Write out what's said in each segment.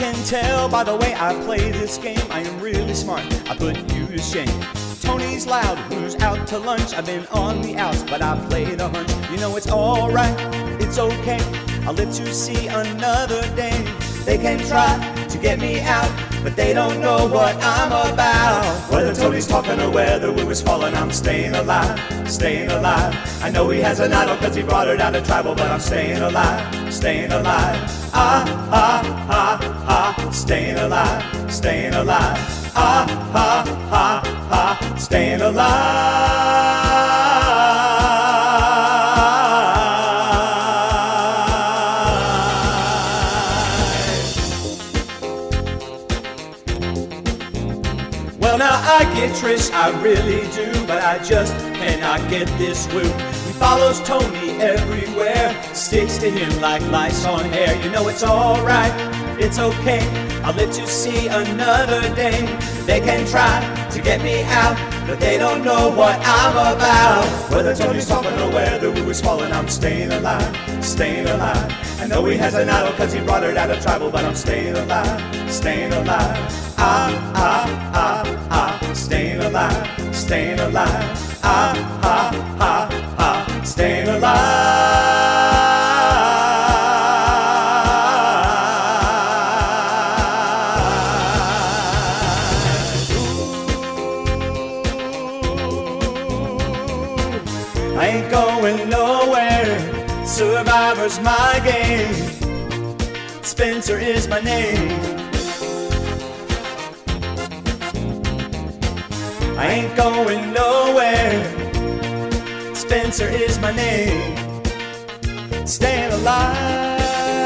can tell by the way I play this game, I am really smart, I put you to shame. Tony's loud, who's out to lunch? I've been on the outs, but I played a hunch. You know it's alright, it's okay, I'll let you see another day. They can try to get me out, but they don't know what I'm about. Whether Tony's talking or whether we was falling, I'm staying alive, staying alive. I know he has an idol cause he brought her down to tribal, but I'm staying alive, staying alive. Ah, ah, ah, ah, staying alive, staying alive. Ah, ah, ah, ah, staying alive. Well, now I get Trish, I really do, but I just cannot get this woo. He follows Tony everywhere, sticks to him like lice on hair. You know it's alright, it's okay, I'll let you see another day. They can try to get me out, but they don't know what I'm about. Whether Tony's talking or whether we was falling, I'm staying alive, staying alive. I know he has an idol cause he brought her out of tribal, but I'm staying alive, staying alive. Ah, ah, ah, ah, staying alive, staying alive. Ah, ah, ah, ah, staying alive. I ain't going nowhere, Survivor's my game. Spencer is my name. I ain't going nowhere, Spencer is my name. Staying alive.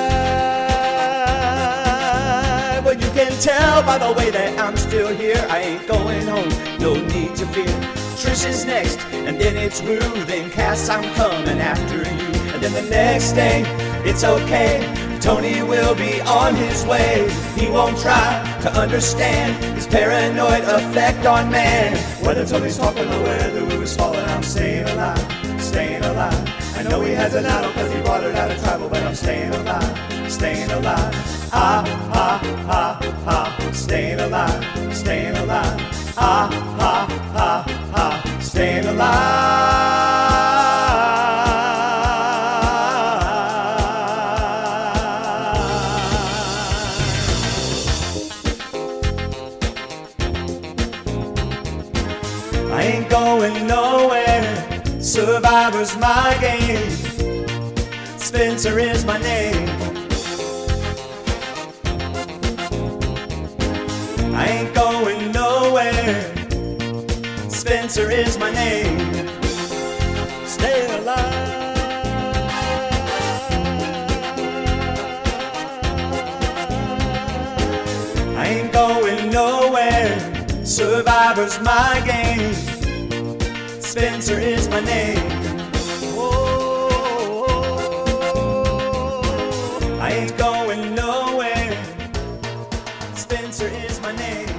Well, you can tell by the way that I'm still here. I ain't going home, no need to fear. Trish is next, and then it's Rue. Then Cass, I'm coming after you. And then the next day, it's okay, Tony will be on his way. He won't try to understand his paranoid effect on man. Whether Tony's talking or whether we was falling, I'm staying alive, staying alive. I know he has an idol cause he brought her out of tribal, but I'm staying alive, staying alive. Ah, ah, ah, ah, staying alive, staying alive. Ah, ah, ah, ah, staying alive. I ain't going nowhere, Survivor's my game. Spencer is my name. I ain't going nowhere, Spencer is my name. Stay alive. I ain't going nowhere, Survivor's my game. Spencer is my name. Oh, I ain't going nowhere, Spencer is my name.